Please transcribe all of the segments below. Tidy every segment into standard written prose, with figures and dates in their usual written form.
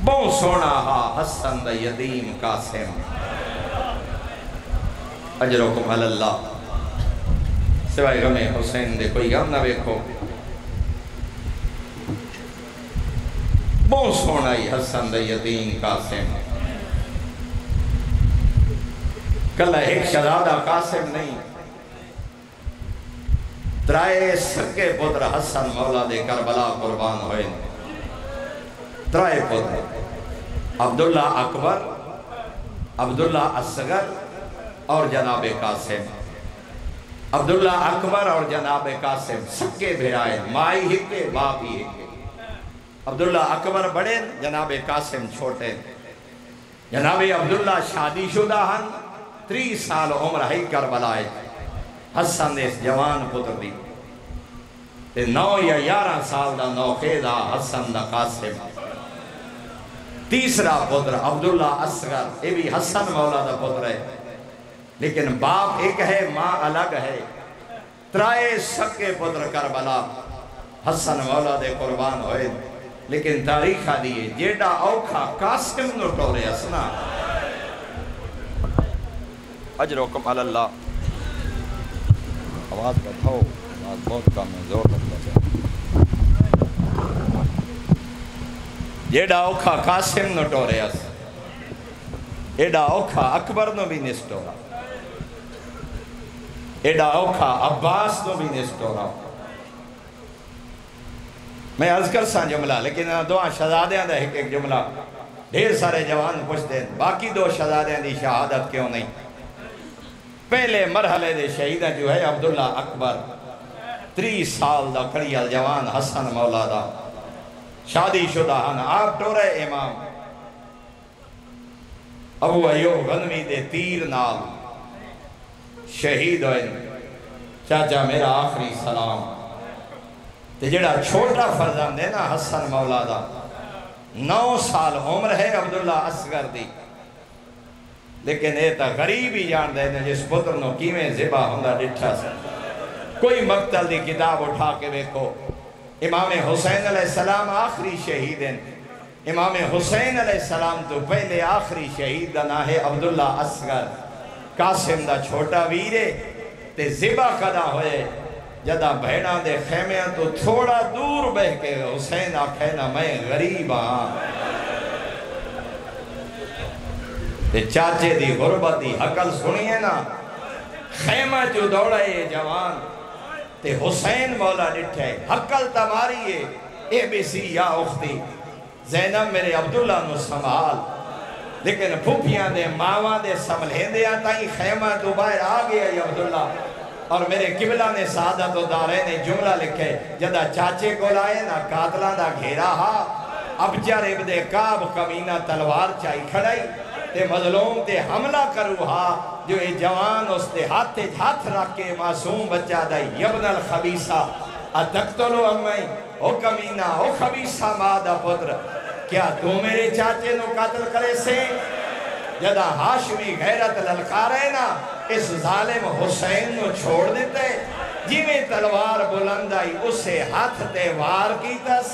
بہت سونا ہا حسن دا یتیم قاسم اجرکم علی اللہ سوائے غم حسین دے کوئی غم نہ بیکھو بہت سونا ہی حسن دا یتیم قاسم کلہ ایک شہزادہ قاسم نہیں ترائے سکے پتر حسن مولا دے کربلا قربان ہوئے ترائے پتر عبداللہ اکبر عبداللہ اصغر اور جناب قاسم عبداللہ اکبر اور جناب قاسم سکے بھیرائے مائی ہکے باپ ہی ہکے عبداللہ اکبر بڑے جناب قاسم چھوٹے جناب عبداللہ شادی شدہ ہن 30 سال عمر ہی کربلائے حسن دے اس جوان پتر دی 9 یا 11 سال دا نوخیدہ حسن دا قاسم تیسرا پتر عبداللہ اصغر یہ بھی حسن مولا دا پتر ہے لیکن باپ ایک ہے ماں الگ ہے ترائے سکے پتر کربلا حسن مولا دے قربان ہوئے لیکن تاریخہ دیئے جیڑا اوکھا قاسم نو ٹورے اسنا اجرکم علی اللہ آواز بتاؤ آواز بہت کم ہے زور لگتا ہے جیڑا اوکھا قاسم نو ٹورے اس ایڈا اوکھا اکبر نو بھی نسٹورا ایڈا اوکھا عباس نو بھی نسٹورا میں عرض کر ساں جملہ لیکن دعا شہزادیاں دا ایک جملہ ڈھیر سارے جوان پوچھ دیں باقی 2 شہزادیاں دی شہادت کیوں نہیں پہلے مرحلے دے شہیدہ جو ہے عبداللہ اکبر 30 سال دا کڑیال جوان حسن مولا دا شادی شدہ ہن آپ ٹورے امام ابو ایوب غنوی دے تیر نال شہید ہوئے چاچا میرا آخری سلام تے جڑا چھوٹا فرزند ہے نا حسن مولا دا 9 سال عمر ہے عبداللہ اصغر دی لیکن اے تا غریب ہی جان دے جس پتر نو کیویں ذبح ہوندا ڈٹھا سا کوئی مقتل دی کتاب اٹھا کے دیکھو امام حسین علیہ السلام آخری شہید ہیں امام حسین علیہ السلام تو پہلے آخری شہید دا نہ ہے عبداللہ اصغر قاسم دا چھوٹا ویرے تے ذبح کدا ہوئے جدا بھیڑاں دے خیمیاں تو تھوڑا دور بہ کے حسین آکھے نا میں غریب ہاں تے چاچے دی غربت دی حقل سنیے نا خیمہ جو دوڑا یہ جوان تے حسین مولا ڈٹھے حقل تمہاری ہے اے بی سی یا اختی زینب میرے عبداللہ نو سنبھال لیکن پھوپیاں دے ماواں دے سملہیں دے آتا ہی خیمہ تو باہر آگیا یا عبداللہ اور میرے قبلہ نے سعادت و دارے نے جملہ لکھے جدہ چاچے کو لائے نا قاتلہ دا گھیرا ہا ابجر ابن کعب کمینہ تلوار چاہی کھڑائی تے مظلوم تے حملہ کرو ہا جو اے جوان اس تے ہاتھ رکھ کے معصوم بچہ دا یبن الخبیثہ اتقتلو امی او کمینہ او خبیثہ مادہ پتر کیا تو میرے چاچے نو قتل کرے سے جدہ ہاشمی غیرت للکارے نا اس ظالم حسین نو چھوڑ دیتے جی میں تلوار بلندائی اسے ہاتھ تے وار کی تس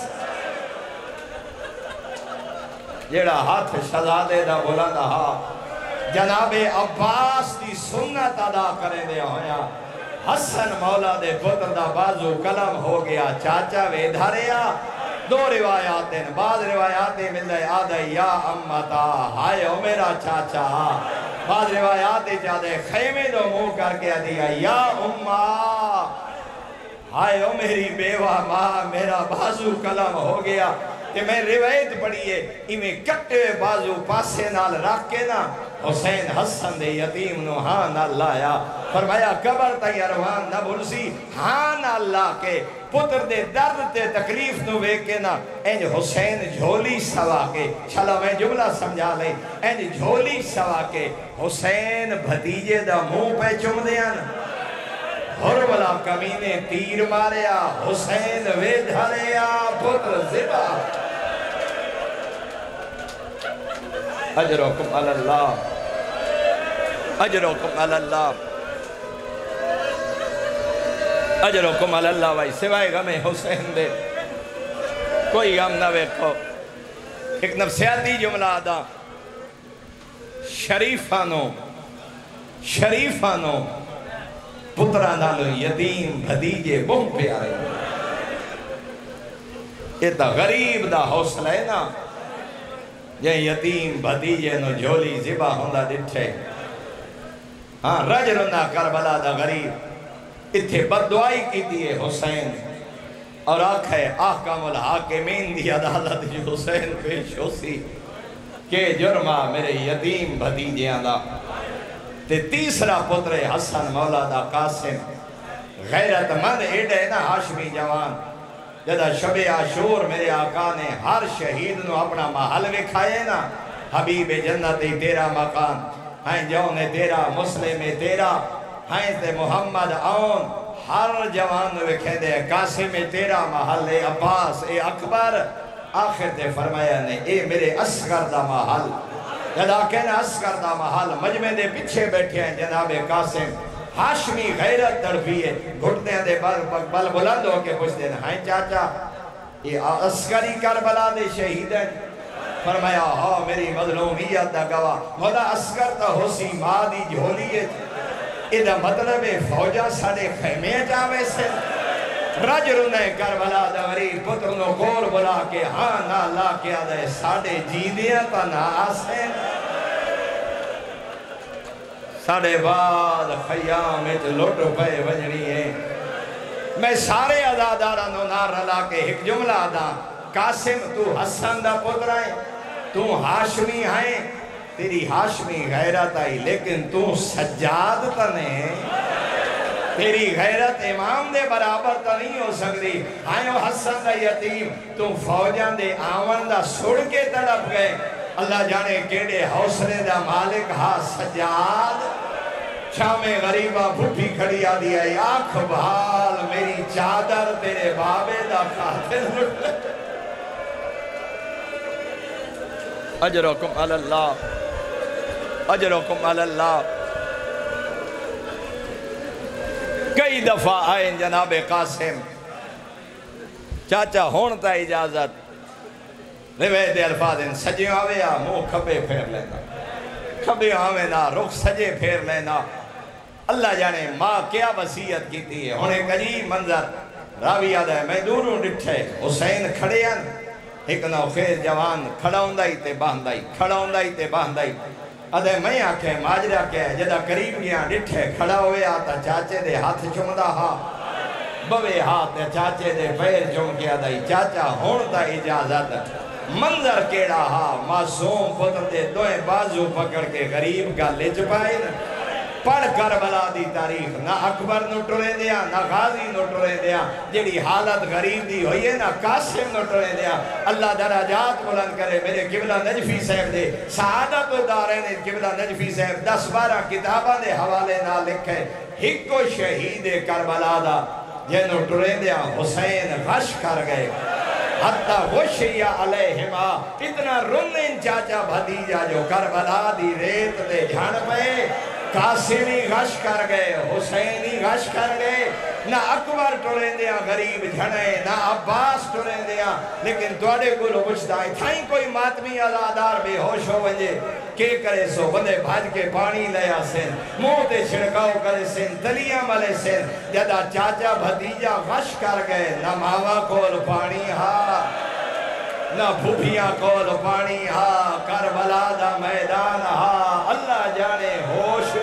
جیڑا ہاتھ شہزادے دا بلند ہا جناب عباس دی سنت ادا کریں دے ہویا حسن مولا دے پتر دا بازو قلم ہو گیا چاچا وے دھاریا 2 روایات ہیں بعض روایات مل رہے آدھائی یا امتا ہائے او میرا چاچا بعض روایات چاہتے خیمے دو منہ کر کے دیا یا اماں ہائے او میری بیوہ ماں میرا بازو قلم ہو گیا کہ میں روایت پڑھئے ایمیں کٹے بازو پاسے نال رکھ کے نا حسین حسن دے یتیم نو ہاں نہ لایا فرمایا قبر تا یروان نہ بھلسی ہاں نہ لا کے پتر دے درد تے تکلیف نو بے کے نا اینج حسین جھولی سوا کے چلا میں جملہ سمجھا لیں اینج جھولی سوا کے حسین بھتیجے دا منہ پہ چم دیا نا ہربلا کمینے تیر ماریا حسین وے دھریا پتر زبا اجرکم علی اللہ اجرکم علی اللہ اجرکم علی اللہ بھائی سوائے غم حسین دے کوئی غم نہ ویکھو ایک نفسیاتی جملہ دا شریفانو پترہ نالو یتیم بھدیجے بہت پیارے یہ تا غریب دا حوصلہ ہے نا یہ یتیم بھدیجے نو جھولی زبا ہوندہ ڈٹھے ہاں رجلنا کربلا دا غریب اتھے بددعائی کی دیئے حسین اور آنکھے احکام الحاکمین دی عدالت جو حسین پیش ہو سی کہ جرمہ میرے یتیم بھتیجے آندا تے تیسرا پتر حسن مولا دا قاسم غیرت مند ایڈے نا ہاشمی جوان جدا شب عاشور میرے آقا نے ہر شہید نو اپنا محل وکھائے نا حبیب جنت تیرا مکان ہائیں جون تیرا مسلم تیرا ہائیں تے محمد آن ہر جوان وکھے دے قاسم تیرا محل عباس اے اکبر آخر تے فرمایا نے اے میرے اصغر دا محل جدا کہنا اصغر دا محل مجمع دے پچھے بیٹھے ہیں جناب قاسم ہاشمی غیرت تڑپیے گھٹنے دے بل بلند ہو کے پوچھ دینا ہائیں چاچا یہ اصغری کربلا دے شہید ہیں فرمایا ہاں میری مظلومیت دا گواہ مولا اصغر تا حسی ماں دی جھولیے ادھا مطلب فوجہ ساڑے خیمے جاوے سے رجل نے کربلا دا غریب پتر نو کول بلا کے ہاں نا لا کے آدھے ساڑے جیدیاں تا نا آسیں ساڑے بعد خیام اچھ لوٹ پہ وجنی ہے میں سارے عزادارہ نو نار رلا کے ایک جملہ دا قاسم تو حسن دا پتر آئے تو ہاشمی آئے تیری ہاشمی غیرت آئی لیکن تو سجاد تنے تیری غیرت امام دے برابر تا نہیں ہو سکتی آئیو حسن دا یتیم تو فوجان دے آون دا سڑ کے تڑپ گئے اللہ جانے کیڑے حوصلے دا مالک ہاں سجاد شام غریبہ بھٹی کھڑی آدھی آئی آنکھ بھال میری چادر تیرے بابے دا قاتل لٹ اجرکم علی اللہ اجرکم علی اللہ کئی دفعہ آئیں جناب قاسم چاچا ہونتا اجازت روایت الفاظ ان سجے آوے یا مو کھبے پھیر لینا کھبے آوے نا رخ سجے پھیر لینا اللہ جانے ماں کیا وصیت کی تھی ہے انہیں ایک عجیب منظر راوی آدھا ہے میں دوروں ڈٹھے حسین کھڑے ہیں ایک نو خیز جوان کھڑا ہوندائی تے باندائی کھڑا ہوندائی تے باندائی ادھے میں آکھے ماجرہ کے جدہ قریب گیا ڈٹھے کھڑا ہوئے آتا چاچے دے ہاتھ چمدہ ہاں بوے ہاتھ چاچے دے پیر چم کے آدھائی چاچا ہونتا اجازت منظر کیڑا ہاں معصوم پتر دے دوئے بازو پکڑ کے غریب کا لچ پائے پڑھ کربلا دی تاریخ نہ اکبر نو ٹرے دیا نہ غازی نو ٹرے دیا جیڑی حالت غریب دی ہوئی ہے نہ قاسم نو ٹرے دیا اللہ درجات بلند کرے میرے قبلہ نجفی صاحب دے سعادت و دارین قبلہ نجفی صاحب 10-12 کتابہ دے حوالے نہ لکھے ہکو شہید کربلا دا جنو ٹرے دیا حسین غش کر گئے حتی غشیہ علیہما اتنا رنن چاچا بھتیجا جو کربلا دی ریت دے جھان پہ قاسمی غش کر گئے حسینی غش کر گئے نہ اکبر ٹرین دیا غریب جھنے نہ عباس ٹرین دیا لیکن توڑے گلو بچتا ہے تھائیں کوئی ماتمی عزادار بے ہوش ہو ونجے کے کرے سو بندے بھاج کے پانی لیا سن موتے چھڑکاؤ کرے سن تلیاں ملے سن جدا چاچا بھتیجا غش کر گئے نہ ماما کول پانی ہاں نہ بھوپیاں کول پانی ہاں کربلا دا میدان ہاں اللہ جانے ہوش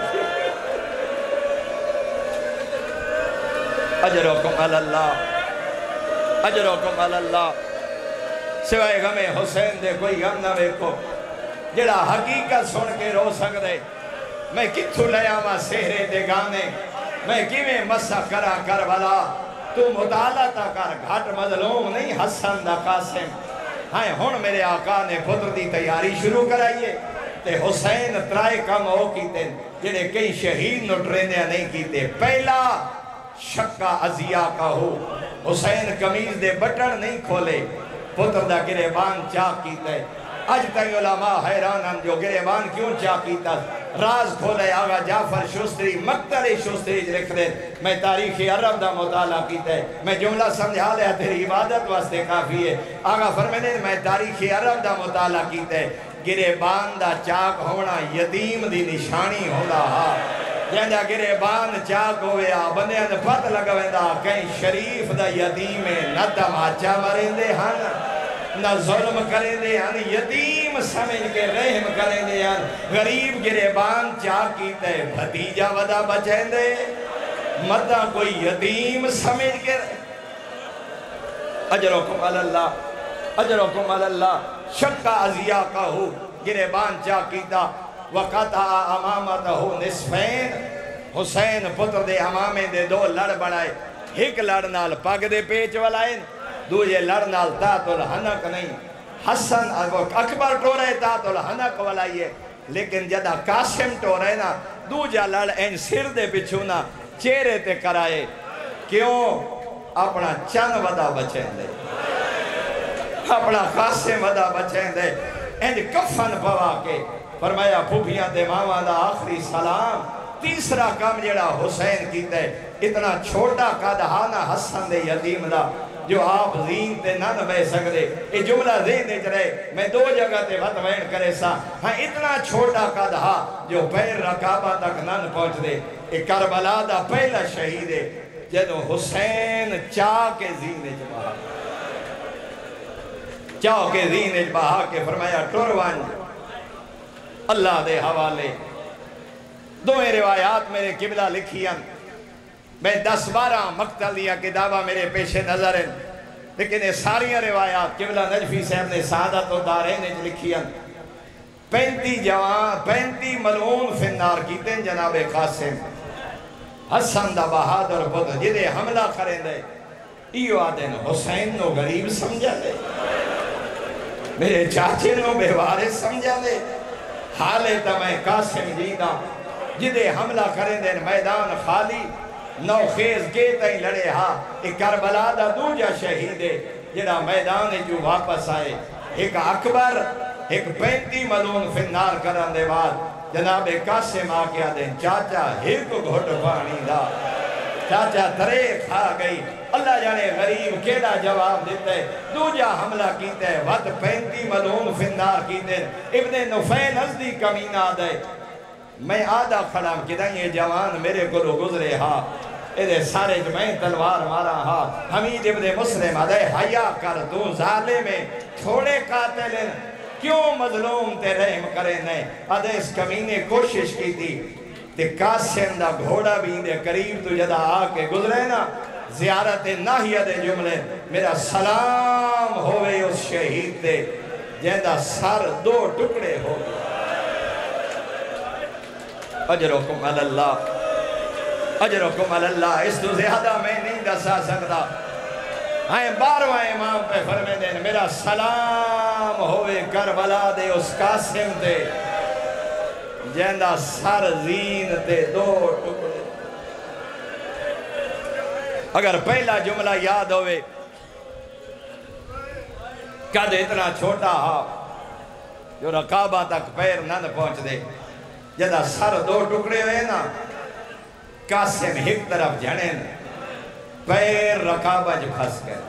اجرکم علی اللہ اجرکم علی اللہ سوائے غم حسین دے کوئی غم نہ ویکھو جڑا حقیقت سن کے رو سکدے میں کتھو لیا ماں سہرے دے گانے میں کیویں مسا کرا کربلا تو مطالعہ تا کر گھٹ مظلوم نہیں حسن دا قاسم ہاں ہون میرے آقا نے پتر دی تیاری شروع کرائیے تے حسین ترائے کم ہو کیتے جنہیں کئی شہید نو ٹرینیاں نہیں کیتے پہلا شکا عزیہ کا ہو حسین قمیض دے بٹن نہیں کھولے پتر دا گریبان چاک کیتے آج تک علماء حیران ہم جو گریبان کیوں چاک کیتا راز کھولے آگا جعفر شستری مقتل شستری لکھ دے میں تاریخ عرب دا مطالعہ کیتا ہے میں جملہ سمجھا لیا تیری عبادت واسطے کافی ہے آگا فرمینے میں تاریخ عرب دا مطالعہ کیتا ہے گریبان دا چاک ہونا یتیم دی نشانی ہونا ہاں جہاں گریبان چاک ہویا بندے نے پت لگویں دا کہیں شریف دا یتیم نہ تماچا مریں دے ہن نہ ظلم کریں دے ہن یتیم سمجھ کے رحم کریں دے ہن غریب گریبان چاک کیتے بھتیجا ودا بچیں دے مدہ کوئی یتیم سمجھ کے اجرکم علی اللہ شکا ازیا کا ہو گریبان چاک کیتا وقتا امامتہ نصفین حسین پتر دے امامے دے دو لڑ بڑھائے ایک لڑ نال پاگ دے پیچ والائیں دوجہ لڑ نال تات الحنق نہیں حسن اکبر ٹورے تات الحنق والائیے لیکن جدہ قاسم ٹورے نا دوجہ لڑ این سر دے پچھونا چہرے تے کرائے کیوں اپنا چن ودا بچیں دے اپنا قاسم ودا بچیں دے این کفن پوا کے فرمایا پھوپیاں دے ماما دا آخری سلام تیسرا کام جڑا حسین کیتا ہے اتنا چھوٹا قدحانا حسن دے یتیم دا جو آپ زین تے نہ بے سکتے یہ جملہ ذہن دے چلے میں دو جگہ تے وطوین کرے سا ہاں اتنا چھوٹا قدحا جو پیر رکابہ تک نہ پہنچ دے یہ کربلا دا پہلا شہید ہے جدو حسین چاہ کے زین دے بہا چاہ کے زین دے بہا کے فرمایا ٹروان اللہ دے حوالے دوئے روایات میرے قبلہ لکھیاں میں 10-12 مقتل دیا کتابہ میرے پیش نظر ہیں لیکن یہ ساری روایات قبلہ نجفی صاحب نے سعادت و دارین لکھیاں 35 ملعون فی النار کیتے ہیں جناب قاسم حسن دا بہادر پتر جدے حملہ کریں دے ایو آدن حسین نو غریب سمجھا دے میرے چاچے نو بیوارے سمجھا دے حالے تا میں قاسم جیدہ جدے حملہ کریں دے میدان خالی نو خیز گیتا ہی لڑے ہاں ایک کربلا دا دوجہ شہید ہے جنہ میدان جو واپس آئے ایک اکبر ایک 35 ملعون فی النار کرن دے بعد جناب قاسم آکیا دیں چاچا ایک گھٹ پانی دا چاچا درے کھا گئی اللہ جانے غریب کیڑا جواب دیتے دوجہ حملہ کیتے وقت 35 ملعون فی النار کیتے ابن نفیل ازدی کمینہ دے میں آدھا کھڑا کدھا یہ جوان میرے گلو گزرے ہاں ادھے سارے جمعیں تلوار مارا ہاں حمید ابن مسلم آدھے حیاء کر دوں ظالے میں تھوڑے قاتل ہیں کیوں مظلوم تے رحم کرے نہیں آدھے اس کمینے کوشش کی تھی تے قاسم دا گھوڑا بھی دے قریب تو جدہ آکے گزرے نا زیارت ناہیہ دے جملے میرا سلام ہوئے اس شہید دے جہدہ سر 2 ٹکڑے ہو گئے اجرکم علی اللہ اجرکم علی اللہ اس تو زیادہ میں نہیں دسا سکتا ہائیں 12واں امام پہ فرمے دیں میرا سلام ہوئے کربلا دے اس قاسم دے جہندہ سر زین دے 2 ٹکڑے اگر پہلا جملہ یاد ہوئے قد اتنا چھوٹا ہاں جو رقابہ تک پیر نہ پہنچ دے جدہ سر 2 ٹکڑے ہوئے نا قاسم ایک طرف جھڑیں پیر رقابہ جو پھنس گئے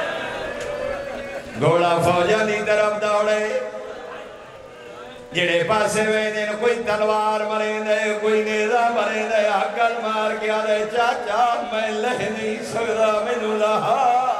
گھوڑا فوجہ دی طرف دوڑے جڑے پاسے ہوئے دیں کوئی تلوار مریں دے کوئی نیزہ مریں دے عقل مار کیا دے چاچا میں لہ نہیں سکتا میں لہا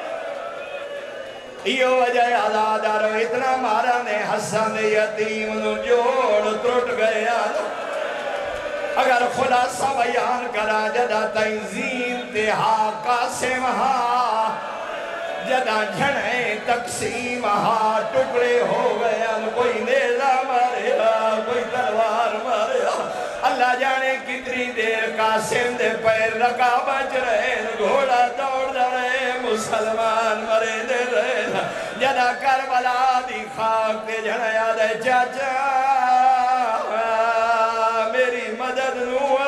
یہ وجہ آزادہ رو اتنا مارا نے حسن یتیم نو جوڑ ترٹ گیا اگر خلاصہ بیان کرا جدہ تنظیم تے ہاں قاسم ہاں جدہ جھڑیں تقسیم ہاں ٹکڑے ہو گیا کوئی نیزہ مارے کوئی تلوار مارے اللہ جانے کتنی دیر قاسم دے پیر رکا بچ رہے گھوڑا دوڑ رہے مسلمان مرے دے رہے جدہ کربلا دی خاک دے جھڑا یاد ہے چاچا میری مدد نوا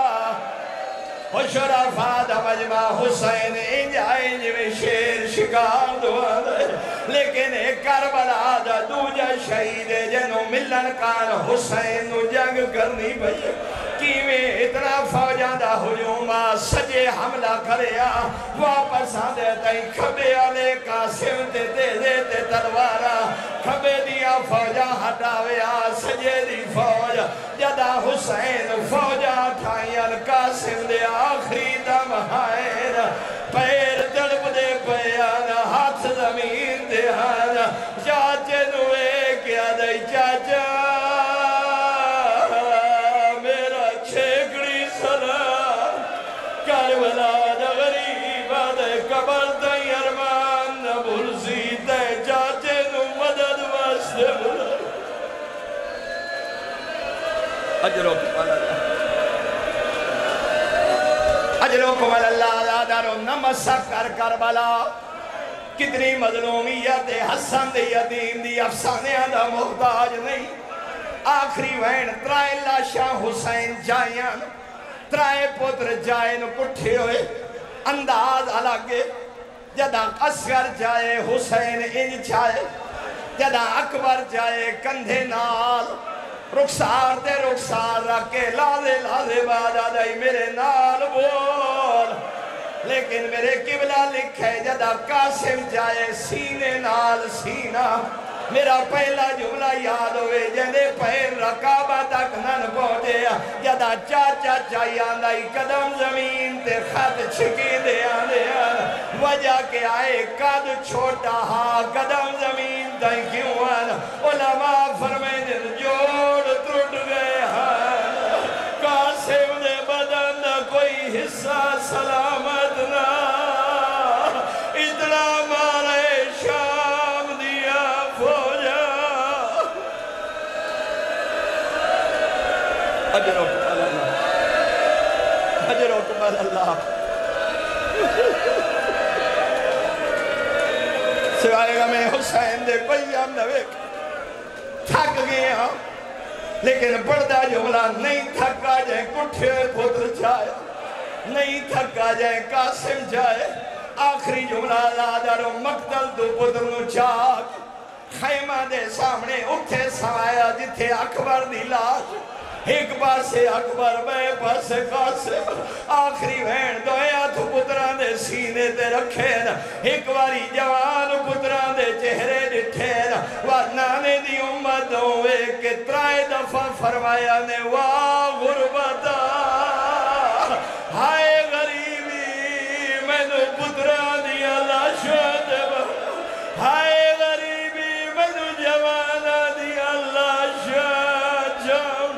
شرفا دا مجمع حسین انج میں شیر شکار دعا دے لیکن ایک کربلا دا دوجہ شہید جنوں ملن کان حسین نو جنگ کرنی بھئی کیویں اتنا فوجاں دا ہجوما سجے حملہ کریا واپس آندے تائیں کھبے آلے قاسم تے دے تلوارا کھبے دیا فوجاں ہٹاویا سجے دی فوج جدا حسین فوجاں ٹھائیاں قاسم دے آخری دم ہائر پیر تڑپ دے پیان ہاتھ زمین دے ہان چاچے نوے کیا دے چاچا میرا چھیکڑی سلام کربلا دا غریبہ دے قبر دے ارمان نبھول سیتے چاچے نو مدد واسطے بلا اجرکم اللہ لا دارو نمسک کر کربلا کتنی مظلومیت حسن دی یتیم دی افسانیاں دا محتاج نہیں آخری وین ترائے لاشاں حسین جائیاں ترائے پتر جائیں پٹھے ہوئے انداز الگے جدا اصغر جائے حسین انج چھائے جدا اکبر جائے کندھے نال رخسار دے رخسار رکھے لازے بادا دائی میرے نال بول لیکن میرے قبلہ لکھے جدا قاسم جائے سینے نال سینہ میرا پہلا جملہ یاد ہوئے جنے پہر رکابہ تک نن پہنچے جدا چاچا چاہی آندائی قدم زمین تے خط چھکی دے آنے وجہ کے آئے قد چھوٹا ہاں قدم زمین تائیں کیوں آنا علماء فرمائیں جوڑ ٹوٹ گئے ہاں قاسم دے بدن کوئی حصہ سلامت نہ اتنا مارے شام دیا فوجا اجرکم اللہ اجرکم اللہ سوائے گا میں حسین دے کوئی ہم نوے تھک گئے ہاں لیکن بڑھدا جملہ نہیں تھکا جائیں کٹھے پتر جائے نہیں تھکا جائیں قاسم جائے آخری جملہ لادارو مقتل دو پتر نو چاک خیمہ دے سامنے اٹھے سوایا جتھے اکبر دی لاش ایک پاسے اکبر بے پاسے قاسم آخری وین دویا تو پتران دے سینے تے رکھین ایک واری جوان پتران دے چہرے ڈٹھین ورنانے دی امت ہوئے کہ ترائے دفعہ فرمایا نے واہ غربتا ہائے غریبی میں نے پتران دیا لاشت ہائے غریبی میں نے جوانا دیا لاشت جاؤں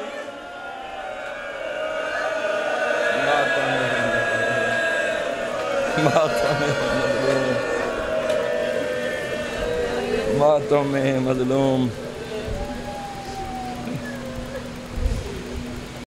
ماتم مظلوم